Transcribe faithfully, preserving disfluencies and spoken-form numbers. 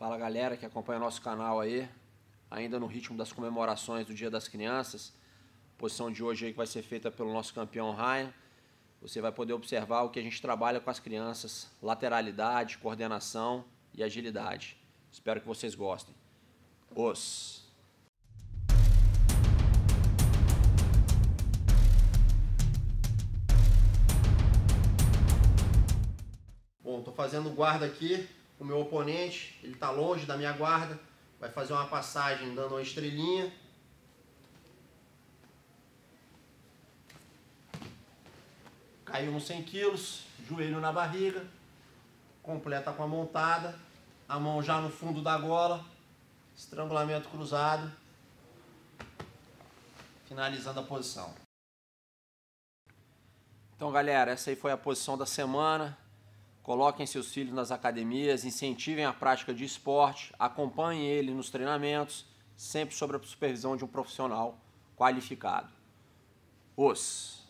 Fala galera que acompanha nosso canal aí, ainda no ritmo das comemorações do Dia das Crianças. A posição de hoje aí que vai ser feita pelo nosso campeão Ryan. Você vai poder observar o que a gente trabalha com as crianças: lateralidade, coordenação e agilidade. Espero que vocês gostem. Os... Bom, estou fazendo guarda aqui. O meu oponente, ele está longe da minha guarda, vai fazer uma passagem dando uma estrelinha. Caiu nos cem quilos, joelho na barriga, completa com a montada, a mão já no fundo da gola, estrangulamento cruzado, finalizando a posição. Então galera, essa aí foi a posição da semana. Coloquem seus filhos nas academias, incentivem a prática de esporte, acompanhem ele nos treinamentos, sempre sob a supervisão de um profissional qualificado. Os...